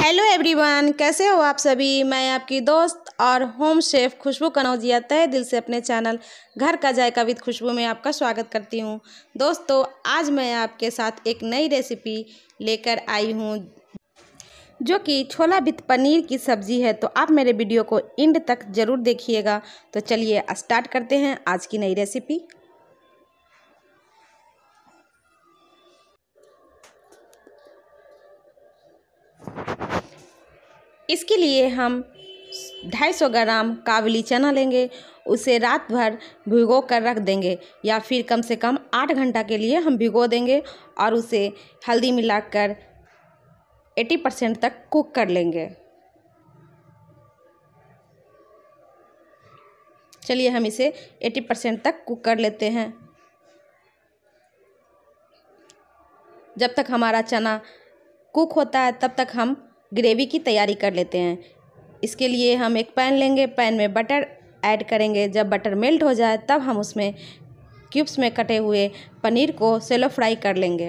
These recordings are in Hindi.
हेलो एवरीवन, कैसे हो आप सभी। मैं आपकी दोस्त और होम शेफ खुशबू कनौजिया तहे दिल से अपने चैनल घर का जायका विद खुशबू में आपका स्वागत करती हूं। दोस्तों, आज मैं आपके साथ एक नई रेसिपी लेकर आई हूं जो कि छोला विद पनीर की सब्ज़ी है। तो आप मेरे वीडियो को एंड तक ज़रूर देखिएगा। तो चलिए स्टार्ट करते हैं आज की नई रेसिपी। इसके लिए हम 250 ग्राम काबुली चना लेंगे। उसे रात भर भिगो कर रख देंगे या फिर कम से कम 8 घंटा के लिए हम भिगो देंगे और उसे हल्दी मिलाकर 80% तक कुक कर लेंगे। चलिए हम इसे 80% तक कुक कर लेते हैं। जब तक हमारा चना कुक होता है तब तक हम ग्रेवी की तैयारी कर लेते हैं। इसके लिए हम एक पैन लेंगे, पैन में बटर ऐड करेंगे। जब बटर मेल्ट हो जाए तब हम उसमें क्यूब्स में कटे हुए पनीर को शैलो फ्राई कर लेंगे।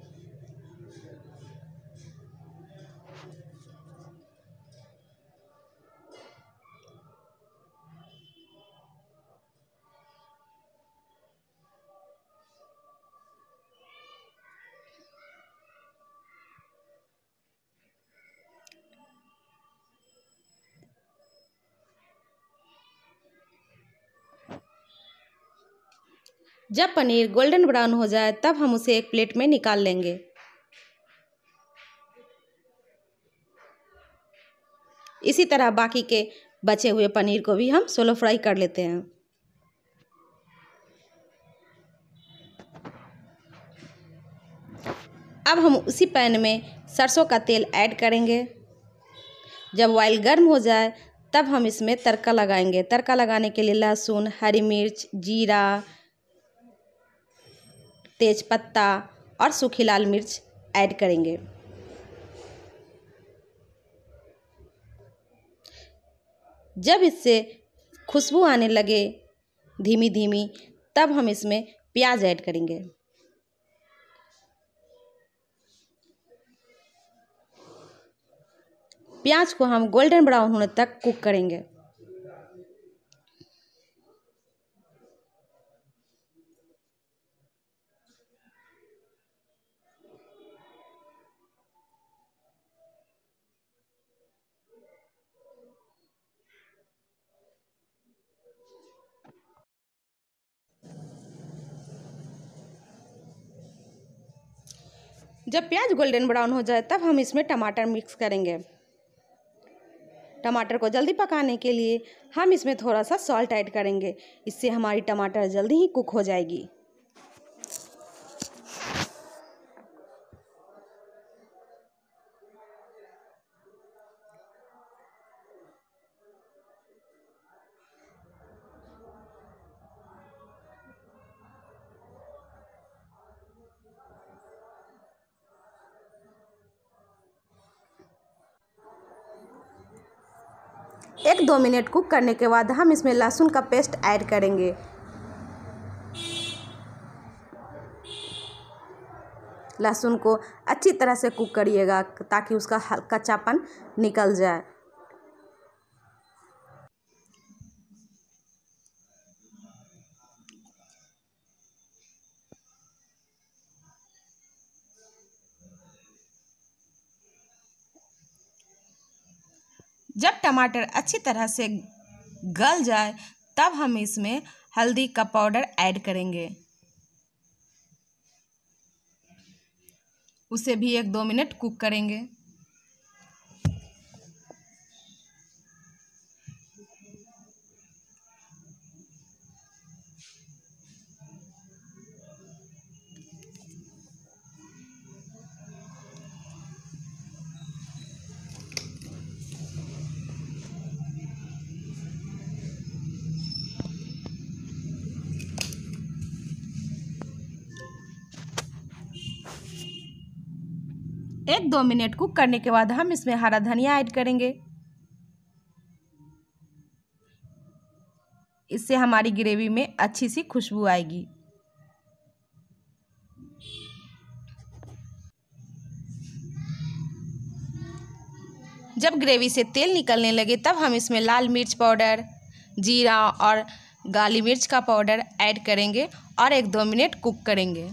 जब पनीर गोल्डन ब्राउन हो जाए तब हम उसे एक प्लेट में निकाल लेंगे। इसी तरह बाकी के बचे हुए पनीर को भी हम शैलो फ्राई कर लेते हैं। अब हम उसी पैन में सरसों का तेल ऐड करेंगे। जब ऑयल गर्म हो जाए तब हम इसमें तड़का लगाएंगे। तड़का लगाने के लिए लहसुन, हरी मिर्च, जीरा, तेजपत्ता और सूखी लाल मिर्च ऐड करेंगे। जब इससे खुशबू आने लगे धीमी धीमी तब हम इसमें प्याज ऐड करेंगे। प्याज को हम गोल्डन ब्राउन होने तक कुक करेंगे। जब प्याज गोल्डन ब्राउन हो जाए तब हम इसमें टमाटर मिक्स करेंगे। टमाटर को जल्दी पकाने के लिए हम इसमें थोड़ा सा सॉल्ट ऐड करेंगे। इससे हमारी टमाटर जल्दी ही कुक हो जाएगी। एक 2 मिनट कुक करने के बाद हम इसमें लहसुन का पेस्ट ऐड करेंगे। लहसुन को अच्छी तरह से कुक करिएगा ताकि उसका कच्चापन निकल जाए। जब टमाटर अच्छी तरह से गल जाए तब हम इसमें हल्दी का पाउडर ऐड करेंगे। उसे भी 1-2 मिनट कुक करेंगे। एक 2 मिनट कुक करने के बाद हम इसमें हरा धनिया ऐड करेंगे। इससे हमारी ग्रेवी में अच्छी सी खुशबू आएगी। जब ग्रेवी से तेल निकलने लगे तब हम इसमें लाल मिर्च पाउडर, जीरा और काली मिर्च का पाउडर ऐड करेंगे और 1-2 मिनट कुक करेंगे।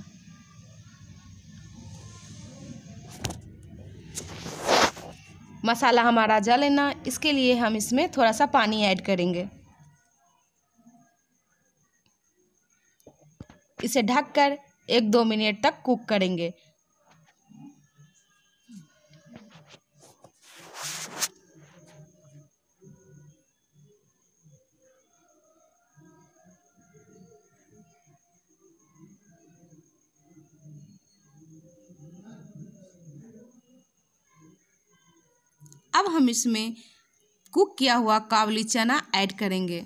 मसाला हमारा जले ना, इसके लिए हम इसमें थोड़ा सा पानी ऐड करेंगे। इसे ढककर 1-2 मिनट तक कुक करेंगे। अब हम इसमें कुक किया हुआ काबुली चना ऐड करेंगे।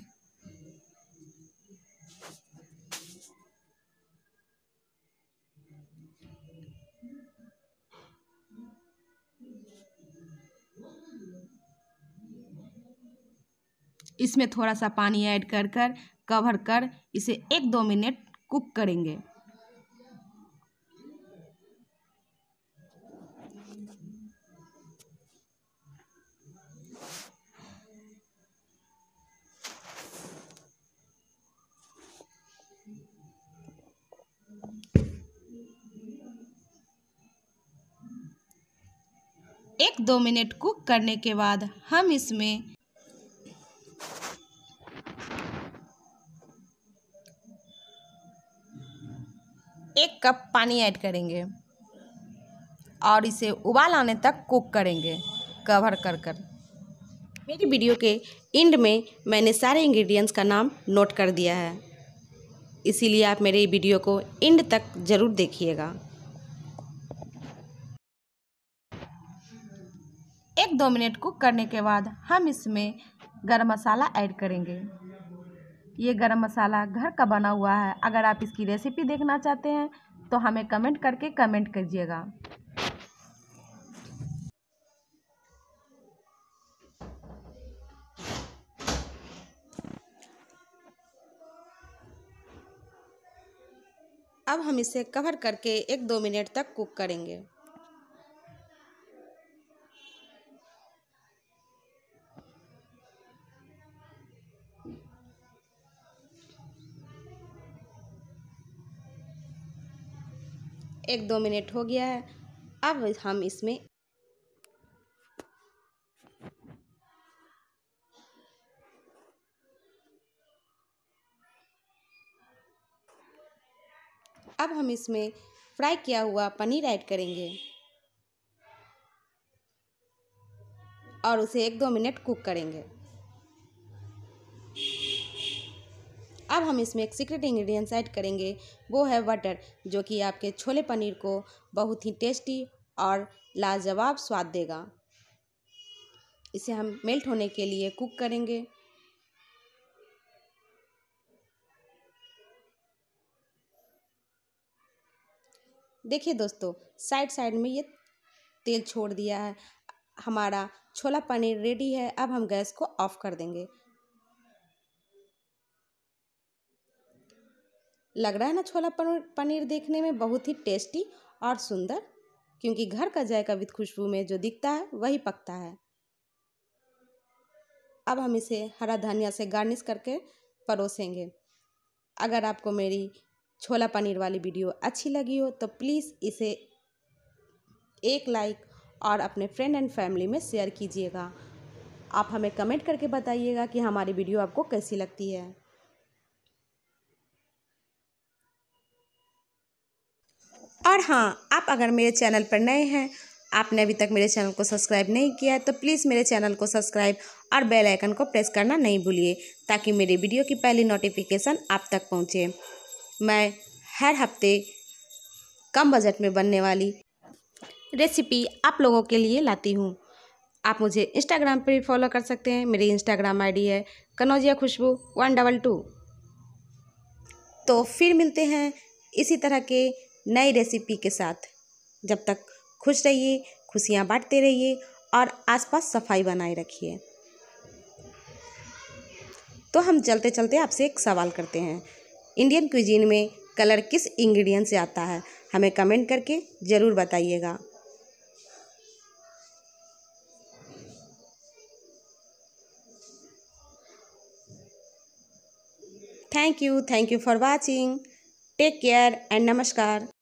इसमें थोड़ा सा पानी ऐड कर कवर कर इसे 1-2 मिनट कुक करेंगे। एक 2 मिनट कुक करने के बाद हम इसमें 1 कप पानी ऐड करेंगे और इसे उबाल आने तक कुक करेंगे कवर कर। मेरी वीडियो के एंड में मैंने सारे इंग्रेडिएंट्स का नाम नोट कर दिया है, इसीलिए आप मेरे वीडियो को एंड तक ज़रूर देखिएगा। 1-2 मिनट कुक करने के बाद हम इसमें गरम मसाला ऐड करेंगे। ये गरम मसाला घर का बना हुआ है। अगर आप इसकी रेसिपी देखना चाहते हैं तो हमें कमेंट करके कमेंट कीजिएगा। अब हम इसे कवर करके 1-2 मिनट तक कुक करेंगे। एक 2 मिनट हो गया है। अब हम इसमें फ्राई किया हुआ पनीर ऐड करेंगे और उसे 1-2 मिनट कुक करेंगे। अब हम इसमें एक सीक्रेट इंग्रेडिएंट्स ऐड करेंगे, वो है बटर, जो कि आपके छोले पनीर को बहुत ही टेस्टी और लाजवाब स्वाद देगा। इसे हम मेल्ट होने के लिए कुक करेंगे। देखिए दोस्तों, साइड में ये तेल छोड़ दिया है। हमारा छोला पनीर रेडी है। अब हम गैस को ऑफ कर देंगे। लग रहा है ना छोला पनीर देखने में बहुत ही टेस्टी और सुंदर, क्योंकि घर का जायका विद खुशबू में जो दिखता है वही पकता है। अब हम इसे हरा धनिया से गार्निश करके परोसेंगे। अगर आपको मेरी छोला पनीर वाली वीडियो अच्छी लगी हो तो प्लीज़ इसे एक लाइक और अपने फ्रेंड एंड फैमिली में शेयर कीजिएगा। आप हमें कमेंट करके बताइएगा कि हमारी वीडियो आपको कैसी लगती है। और हाँ, आप अगर मेरे चैनल पर नए हैं, आपने अभी तक मेरे चैनल को सब्सक्राइब नहीं किया है, तो प्लीज़ मेरे चैनल को सब्सक्राइब और बेल आइकन को प्रेस करना नहीं भूलिए, ताकि मेरे वीडियो की पहली नोटिफिकेशन आप तक पहुँचे। मैं हर हफ्ते कम बजट में बनने वाली रेसिपी आप लोगों के लिए लाती हूँ। आप मुझे इंस्टाग्राम पर भी फॉलो कर सकते हैं। मेरी इंस्टाग्राम आईडी है कनौजिया खुशबू 122। तो फिर मिलते हैं इसी तरह के नई रेसिपी के साथ। जब तक खुश रहिए, खुशियाँ बांटते रहिए और आसपास सफाई बनाए रखिए। तो हम चलते चलते आपसे एक सवाल करते हैं, इंडियन क्विजीन में कलर किस इंग्रेडिएंट से आता है? हमें कमेंट करके ज़रूर बताइएगा। Thank you for watching. Take care and नमस्कार।